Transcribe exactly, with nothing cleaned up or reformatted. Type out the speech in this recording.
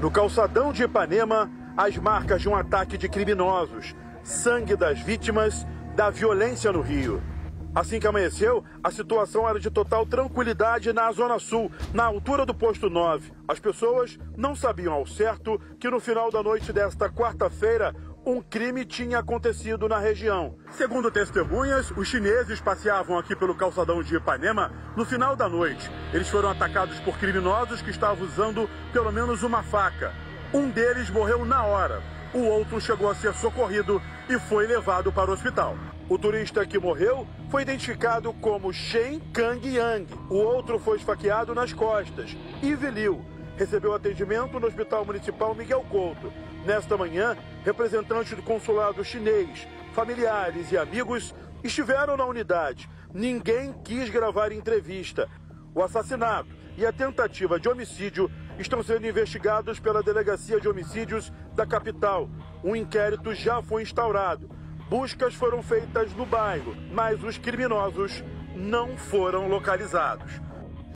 No calçadão de Ipanema, as marcas de um ataque de criminosos, sangue das vítimas da violência no Rio. Assim que amanheceu, a situação era de total tranquilidade na Zona Sul, na altura do posto nove. As pessoas não sabiam ao certo que no final da noite desta quarta-feira, um crime tinha acontecido na região. Segundo testemunhas, os chineses passeavam aqui pelo calçadão de Ipanema no final da noite. Eles foram atacados por criminosos que estavam usando pelo menos uma faca. Um deles morreu na hora. O outro chegou a ser socorrido e foi levado para o hospital. O turista que morreu foi identificado como Shen Kang Yang. O outro foi esfaqueado nas costas. Ivy Liu recebeu atendimento no Hospital Municipal Miguel Couto. Nesta manhã, representantes do consulado chinês, familiares e amigos estiveram na unidade. Ninguém quis gravar entrevista. O assassinato e a tentativa de homicídio estão sendo investigados pela Delegacia de Homicídios da capital. Um inquérito já foi instaurado. Buscas foram feitas no bairro, mas os criminosos não foram localizados.